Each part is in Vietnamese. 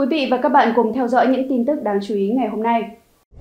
quý vị và các bạn cùng theo dõi những tin tức đáng chú ý ngày hôm nay.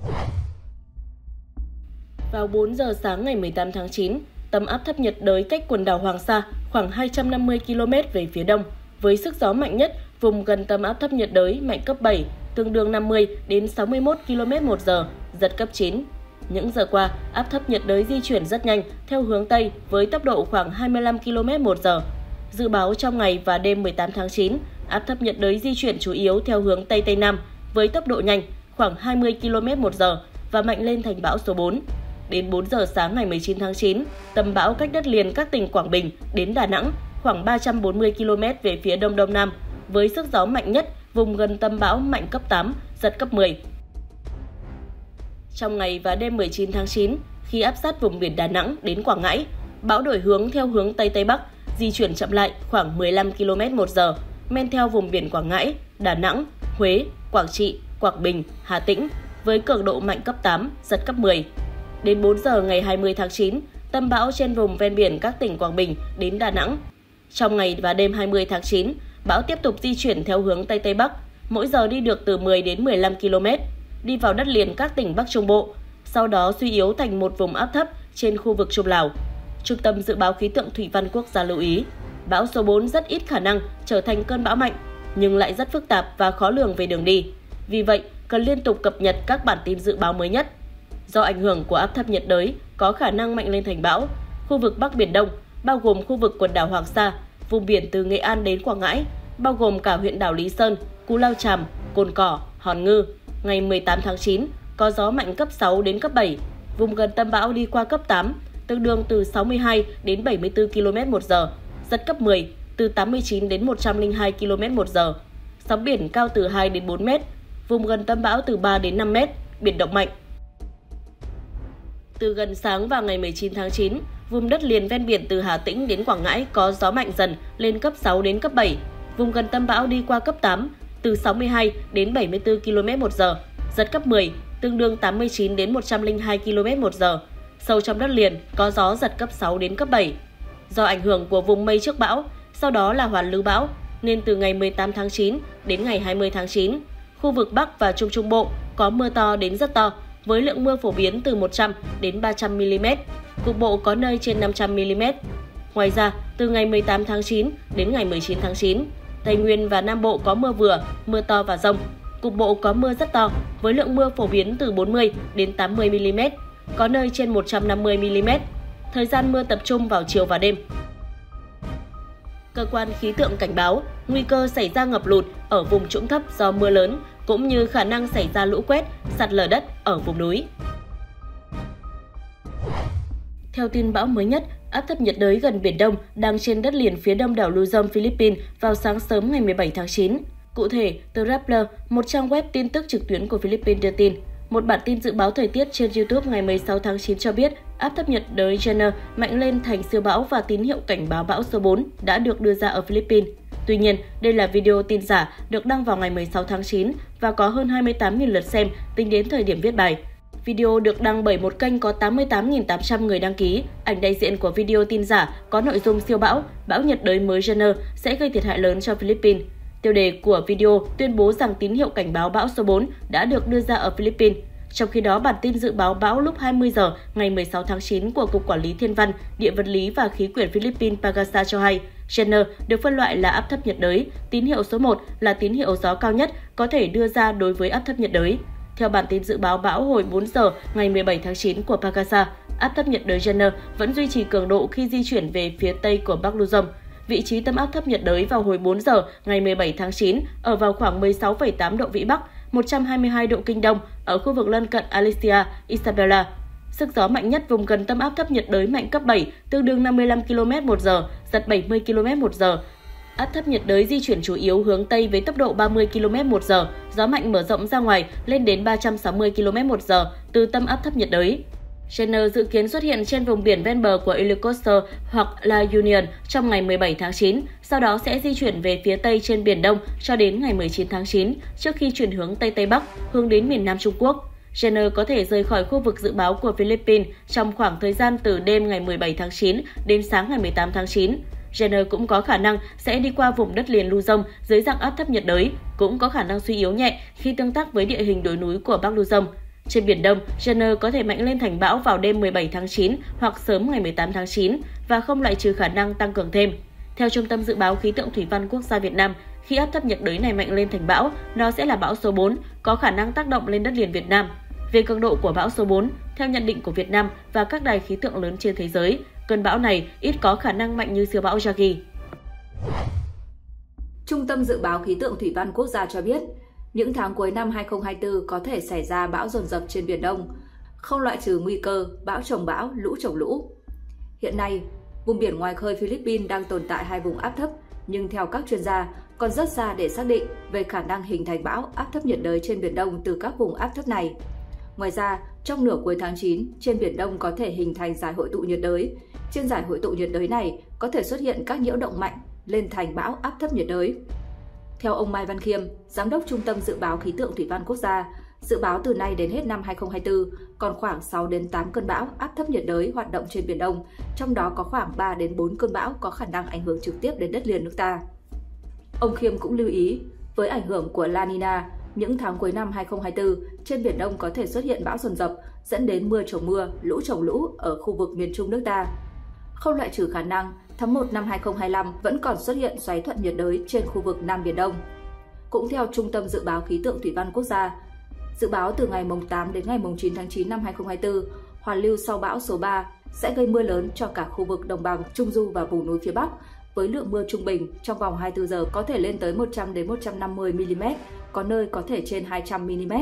Vào 4 giờ sáng ngày 18 tháng 9, tâm áp thấp nhiệt đới cách quần đảo Hoàng Sa khoảng 250 km về phía đông, với sức gió mạnh nhất vùng gần tâm áp thấp nhiệt đới mạnh cấp 7, tương đương 50 đến 61 km/h, giật cấp 9. Những giờ qua, áp thấp nhiệt đới di chuyển rất nhanh theo hướng Tây với tốc độ khoảng 25 km/h. Dự báo trong ngày và đêm 18 tháng 9, áp thấp nhiệt đới di chuyển chủ yếu theo hướng Tây Tây Nam với tốc độ nhanh khoảng 20 km/h và mạnh lên thành bão số 4. Đến 4 giờ sáng ngày 19 tháng 9, tâm bão cách đất liền các tỉnh Quảng Bình đến Đà Nẵng khoảng 340 km về phía Đông Đông Nam, với sức gió mạnh nhất vùng gần tâm bão mạnh cấp 8, giật cấp 10. Trong ngày và đêm 19 tháng 9, khi áp sát vùng biển Đà Nẵng đến Quảng Ngãi, bão đổi hướng theo hướng Tây Tây Bắc, di chuyển chậm lại khoảng 15 km/h, men theo vùng biển Quảng Ngãi, Đà Nẵng, Huế, Quảng Trị, Quảng Bình, Hà Tĩnh, với cường độ mạnh cấp 8, giật cấp 10. Đến 4 giờ ngày 20 tháng 9, tâm bão trên vùng ven biển các tỉnh Quảng Bình đến Đà Nẵng. Trong ngày và đêm 20 tháng 9, bão tiếp tục di chuyển theo hướng Tây Tây Bắc, mỗi giờ đi được từ 10 đến 15 km, đi vào đất liền các tỉnh Bắc Trung Bộ, sau đó suy yếu thành một vùng áp thấp trên khu vực Trung Lào. Trung tâm Dự báo Khí tượng Thủy văn Quốc gia lưu ý, bão số 4 rất ít khả năng trở thành cơn bão mạnh, nhưng lại rất phức tạp và khó lường về đường đi. Vì vậy, cần liên tục cập nhật các bản tin dự báo mới nhất. Do ảnh hưởng của áp thấp nhiệt đới có khả năng mạnh lên thành bão, khu vực Bắc Biển Đông, bao gồm khu vực quần đảo Hoàng Sa, vùng biển từ Nghệ An đến Quảng Ngãi, bao gồm cả huyện đảo Lý Sơn, Cú Lao Chàm, Cồn Cỏ, Hòn Ngư, ngày 18 tháng 9, có gió mạnh cấp 6 đến cấp 7, vùng gần tâm bão đi qua cấp 8, tương đương từ 62 đến 74 km/h, giật cấp 10, từ 89 đến 102 km/h. Sóng biển cao từ 2 đến 4 mét, vùng gần tâm bão từ 3 đến 5 mét, biển động mạnh. Từ gần sáng vào ngày 19 tháng 9, vùng đất liền ven biển từ Hà Tĩnh đến Quảng Ngãi có gió mạnh dần lên cấp 6 đến cấp 7, vùng gần tâm bão đi qua cấp 8, từ 62 đến 74 km/h, giật cấp 10, tương đương 89 đến 102 km/h. Sâu trong đất liền có gió giật cấp 6 đến cấp 7. Do ảnh hưởng của vùng mây trước bão, sau đó là hoàn lưu bão, nên từ ngày 18 tháng 9 đến ngày 20 tháng 9, khu vực Bắc và Trung Trung Bộ có mưa to đến rất to, với lượng mưa phổ biến từ 100 đến 300 mm, cục bộ có nơi trên 500 mm. Ngoài ra, từ ngày 18 tháng 9 đến ngày 19 tháng 9, Tây Nguyên và Nam Bộ có mưa vừa, mưa to và dông, cục bộ có mưa rất to, với lượng mưa phổ biến từ 40 đến 80 mm, có nơi trên 150 mm. Thời gian mưa tập trung vào chiều và đêm. Cơ quan khí tượng cảnh báo nguy cơ xảy ra ngập lụt ở vùng trũng thấp do mưa lớn, cũng như khả năng xảy ra lũ quét, sạt lở đất ở vùng núi. Theo tin bão mới nhất, áp thấp nhiệt đới gần Biển Đông đang trên đất liền phía đông đảo Luzon, Philippines vào sáng sớm ngày 17 tháng 9. Cụ thể, tờ Rappler, một trang web tin tức trực tuyến của Philippines đưa tin, một bản tin dự báo thời tiết trên YouTube ngày 16 tháng 9 cho biết áp thấp nhiệt đới Jenner mạnh lên thành siêu bão và tín hiệu cảnh báo bão số 4 đã được đưa ra ở Philippines. Tuy nhiên, đây là video tin giả được đăng vào ngày 16 tháng 9 và có hơn 28.000 lượt xem tính đến thời điểm viết bài. Video được đăng bởi một kênh có 88.800 người đăng ký. Ảnh đại diện của video tin giả có nội dung siêu bão, bão nhiệt đới mới Jenner sẽ gây thiệt hại lớn cho Philippines. Tiêu đề của video tuyên bố rằng tín hiệu cảnh báo bão số 4 đã được đưa ra ở Philippines. Trong khi đó, bản tin dự báo bão lúc 20 giờ ngày 16 tháng 9 của Cục Quản lý Thiên văn, Địa vật lý và Khí quyển Philippines Pagasa cho hay, Jenner được phân loại là áp thấp nhiệt đới, tín hiệu số 1 là tín hiệu gió cao nhất có thể đưa ra đối với áp thấp nhiệt đới. Theo bản tin dự báo bão hồi 4 giờ ngày 17 tháng 9 của Pagasa, áp thấp nhiệt đới Jenner vẫn duy trì cường độ khi di chuyển về phía tây của Bắc Luzon. Vị trí tâm áp thấp nhiệt đới vào hồi 4 giờ ngày 17 tháng 9 ở vào khoảng 16,8 độ Vĩ Bắc, 122 độ Kinh Đông ở khu vực lân cận Alicia, Isabela. Sức gió mạnh nhất vùng gần tâm áp thấp nhiệt đới mạnh cấp 7, tương đương 55 km/h, giật 70 km/h. Áp thấp nhiệt đới di chuyển chủ yếu hướng Tây với tốc độ 30 km/h, gió mạnh mở rộng ra ngoài lên đến 360 km/h từ tâm áp thấp nhiệt đới. Jenner dự kiến xuất hiện trên vùng biển ven bờ của Ilocos hoặc La Union trong ngày 17 tháng 9, sau đó sẽ di chuyển về phía Tây trên Biển Đông cho đến ngày 19 tháng 9, trước khi chuyển hướng Tây Tây Bắc, hướng đến miền Nam Trung Quốc. Jenner có thể rời khỏi khu vực dự báo của Philippines trong khoảng thời gian từ đêm ngày 17 tháng 9 đến sáng ngày 18 tháng 9. Jenner cũng có khả năng sẽ đi qua vùng đất liền Luzon dưới dạng áp thấp nhiệt đới, cũng có khả năng suy yếu nhẹ khi tương tác với địa hình đồi núi của Bắc Luzon. Trên Biển Đông, Jenner có thể mạnh lên thành bão vào đêm 17 tháng 9 hoặc sớm ngày 18 tháng 9 và không loại trừ khả năng tăng cường thêm. Theo Trung tâm Dự báo Khí tượng Thủy văn Quốc gia Việt Nam, khi áp thấp nhiệt đới này mạnh lên thành bão, nó sẽ là bão số 4, có khả năng tác động lên đất liền Việt Nam. Về cường độ của bão số 4, theo nhận định của Việt Nam và các đài khí tượng lớn trên thế giới, cơn bão này ít có khả năng mạnh như siêu bão Yagi. Trung tâm Dự báo Khí tượng Thủy văn Quốc gia cho biết, những tháng cuối năm 2024 có thể xảy ra bão dồn dập trên Biển Đông, không loại trừ nguy cơ bão chồng bão, lũ chồng lũ. Hiện nay, vùng biển ngoài khơi Philippines đang tồn tại hai vùng áp thấp, nhưng theo các chuyên gia, còn rất xa để xác định về khả năng hình thành bão áp thấp nhiệt đới trên Biển Đông từ các vùng áp thấp này. Ngoài ra, trong nửa cuối tháng 9, trên Biển Đông có thể hình thành giải hội tụ nhiệt đới. Trên giải hội tụ nhiệt đới này có thể xuất hiện các nhiễu động mạnh lên thành bão áp thấp nhiệt đới. Theo ông Mai Văn Khiêm, Giám đốc Trung tâm Dự báo Khí tượng Thủy văn Quốc gia, dự báo từ nay đến hết năm 2024 còn khoảng 6 đến 8 cơn bão áp thấp nhiệt đới hoạt động trên Biển Đông, trong đó có khoảng 3 đến 4 cơn bão có khả năng ảnh hưởng trực tiếp đến đất liền nước ta. Ông Khiêm cũng lưu ý, với ảnh hưởng của La Nina, những tháng cuối năm 2024, trên Biển Đông có thể xuất hiện bão dồn dập, dẫn đến mưa chồng mưa, lũ chồng lũ ở khu vực miền Trung nước ta. Không loại trừ khả năng tháng 1 năm 2025 vẫn còn xuất hiện xoáy thuận nhiệt đới trên khu vực Nam Biển Đông. Cũng theo Trung tâm Dự báo Khí tượng Thủy văn Quốc gia, dự báo từ ngày 8 đến ngày 9 tháng 9 năm 2024, hoàn lưu sau bão số 3 sẽ gây mưa lớn cho cả khu vực đồng bằng, Trung Du và vùng núi phía Bắc, với lượng mưa trung bình trong vòng 24 giờ có thể lên tới 100 đến 150 mm, có nơi có thể trên 200 mm.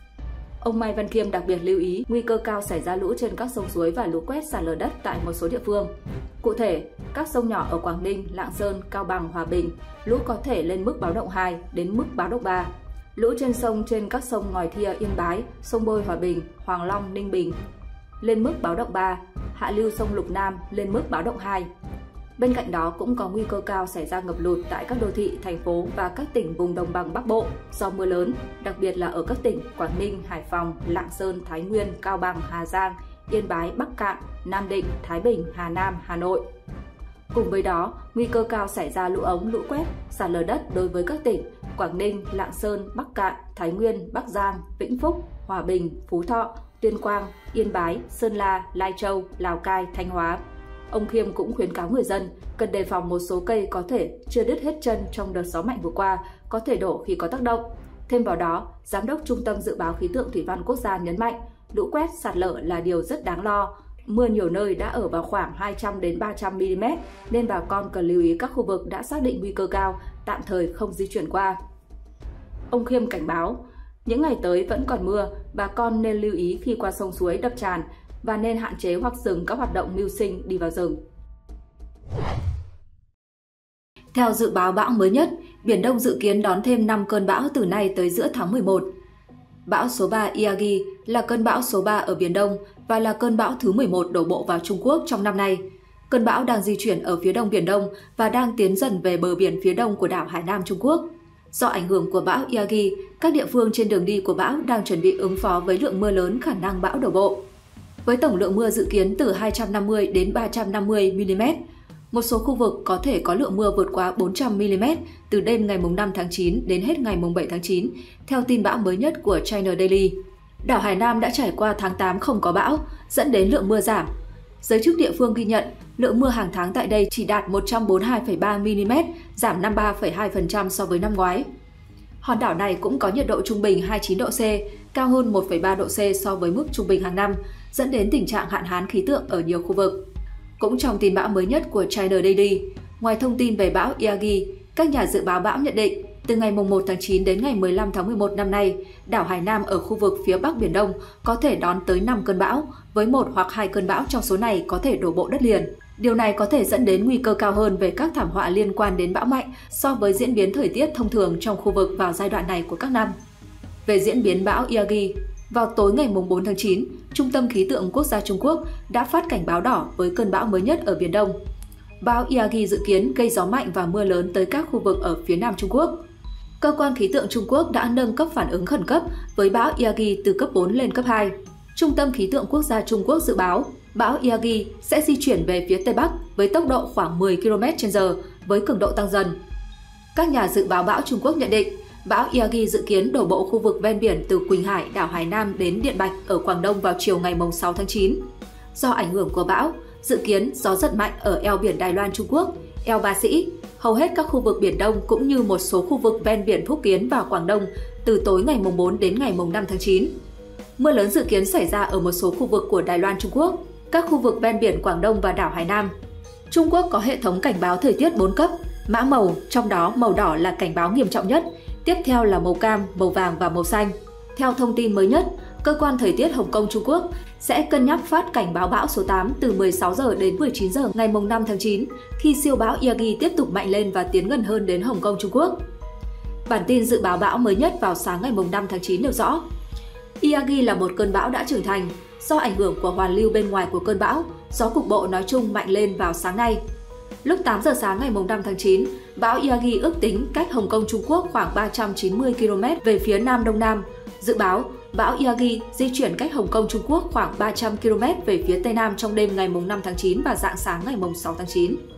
Ông Mai Văn Khiêm đặc biệt lưu ý nguy cơ cao xảy ra lũ trên các sông suối và lũ quét sạt lở đất tại một số địa phương. Cụ thể, các sông nhỏ ở Quảng Ninh, Lạng Sơn, Cao Bằng, Hòa Bình, lũ có thể lên mức báo động 2 đến mức báo động 3. Lũ trên sông trên các sông Ngòi Thia, Yên Bái, sông Bôi, Hòa Bình, Hoàng Long, Ninh Bình lên mức báo động 3, hạ lưu sông Lục Nam lên mức báo động 2. Bên cạnh đó cũng có nguy cơ cao xảy ra ngập lụt tại các đô thị, thành phố và các tỉnh vùng đồng bằng Bắc Bộ do mưa lớn, đặc biệt là ở các tỉnh Quảng Ninh, Hải Phòng, Lạng Sơn, Thái Nguyên, Cao Bằng, Hà Giang, Yên Bái, Bắc Kạn, Nam Định, Thái Bình, Hà Nam, Hà Nội. Cùng với đó, nguy cơ cao xảy ra lũ ống, lũ quét, sạt lở đất đối với các tỉnh Quảng Ninh, Lạng Sơn, Bắc Kạn, Thái Nguyên, Bắc Giang, Vĩnh Phúc, Hòa Bình, Phú Thọ, Tuyên Quang, Yên Bái, Sơn La, Lai Châu, Lào Cai, Thanh Hóa. Ông Khiêm cũng khuyến cáo người dân cần đề phòng một số cây có thể chưa đứt hết chân trong đợt gió mạnh vừa qua, có thể đổ khi có tác động. Thêm vào đó, Giám đốc Trung tâm Dự báo Khí tượng Thủy văn Quốc gia nhấn mạnh, lũ quét, sạt lở là điều rất đáng lo. Mưa nhiều nơi đã ở vào khoảng 200 đến 300 mm, nên bà con cần lưu ý các khu vực đã xác định nguy cơ cao, tạm thời không di chuyển qua. Ông Khiêm cảnh báo, những ngày tới vẫn còn mưa, bà con nên lưu ý khi qua sông suối, đập tràn và nên hạn chế hoặc dừng các hoạt động mưu sinh đi vào rừng. Theo dự báo bão mới nhất, Biển Đông dự kiến đón thêm 5 cơn bão từ nay tới giữa tháng 11. Bão số 3 Yagi là cơn bão số 3 ở Biển Đông và là cơn bão thứ 11 đổ bộ vào Trung Quốc trong năm nay. Cơn bão đang di chuyển ở phía đông Biển Đông và đang tiến dần về bờ biển phía đông của đảo Hải Nam Trung Quốc. Do ảnh hưởng của bão Yagi, các địa phương trên đường đi của bão đang chuẩn bị ứng phó với lượng mưa lớn khả năng bão đổ bộ. Với tổng lượng mưa dự kiến từ 250 đến 350 mm, một số khu vực có thể có lượng mưa vượt quá 400 mm từ đêm ngày 5 tháng 9 đến hết ngày 7 tháng 9, theo tin bão mới nhất của China Daily. Đảo Hải Nam đã trải qua tháng 8 không có bão, dẫn đến lượng mưa giảm. Giới chức địa phương ghi nhận, lượng mưa hàng tháng tại đây chỉ đạt 142,3 mm, giảm 53,2% so với năm ngoái. Hòn đảo này cũng có nhiệt độ trung bình 29 độ C, cao hơn 1,3 độ C so với mức trung bình hàng năm, dẫn đến tình trạng hạn hán khí tượng ở nhiều khu vực. Cũng trong tin bão mới nhất của China Daily, ngoài thông tin về bão Yagi, các nhà dự báo bão nhận định từ ngày 1 tháng 9 đến ngày 15 tháng 11 năm nay, đảo Hải Nam ở khu vực phía Bắc Biển Đông có thể đón tới 5 cơn bão, với 1 hoặc 2 cơn bão trong số này có thể đổ bộ đất liền. Điều này có thể dẫn đến nguy cơ cao hơn về các thảm họa liên quan đến bão mạnh so với diễn biến thời tiết thông thường trong khu vực vào giai đoạn này của các năm. Về diễn biến bão Yagi, vào tối ngày 4 tháng 9, Trung tâm Khí tượng Quốc gia Trung Quốc đã phát cảnh báo đỏ với cơn bão mới nhất ở Biển Đông. Bão Yagi dự kiến gây gió mạnh và mưa lớn tới các khu vực ở phía Nam Trung Quốc. Cơ quan khí tượng Trung Quốc đã nâng cấp phản ứng khẩn cấp với bão Yagi từ cấp 4 lên cấp 2. Trung tâm Khí tượng Quốc gia Trung Quốc dự báo bão Yagi sẽ di chuyển về phía Tây Bắc với tốc độ khoảng 10 km/h với cường độ tăng dần. Các nhà dự báo bão Trung Quốc nhận định, bão Yagi dự kiến đổ bộ khu vực ven biển từ Quỳnh Hải, đảo Hải Nam đến Điện Bạch ở Quảng Đông vào chiều ngày 6 tháng 9. Do ảnh hưởng của bão, dự kiến gió giật mạnh ở eo biển Đài Loan Trung Quốc, eo Ba Sĩ, hầu hết các khu vực Biển Đông cũng như một số khu vực ven biển Phúc Kiến và Quảng Đông từ tối ngày 4 đến ngày 5 tháng 9. Mưa lớn dự kiến xảy ra ở một số khu vực của Đài Loan Trung Quốc, các khu vực ven biển Quảng Đông và đảo Hải Nam. Trung Quốc có hệ thống cảnh báo thời tiết 4 cấp, mã màu, trong đó màu đỏ là cảnh báo nghiêm trọng nhất, tiếp theo là màu cam, màu vàng và màu xanh. Theo thông tin mới nhất, Cơ quan Thời tiết Hồng Kông Trung Quốc sẽ cân nhắc phát cảnh báo bão số 8 từ 16 giờ đến 19 giờ ngày 5 tháng 9 khi siêu bão Yagi tiếp tục mạnh lên và tiến gần hơn đến Hồng Kông Trung Quốc. Bản tin dự báo bão mới nhất vào sáng ngày 5 tháng 9 nêu rõ, Yagi là một cơn bão đã trưởng thành. Do ảnh hưởng của hoàn lưu bên ngoài của cơn bão, gió cục bộ nói chung mạnh lên vào sáng nay. Lúc 8 giờ sáng ngày 5 tháng 9, bão Yagi ước tính cách Hồng Kông Trung Quốc khoảng 390 km về phía Nam Đông Nam. Dự báo, bão Yagi di chuyển cách Hồng Kông Trung Quốc khoảng 300 km về phía Tây Nam trong đêm ngày 5 tháng 9 và rạng sáng ngày 6 tháng 9.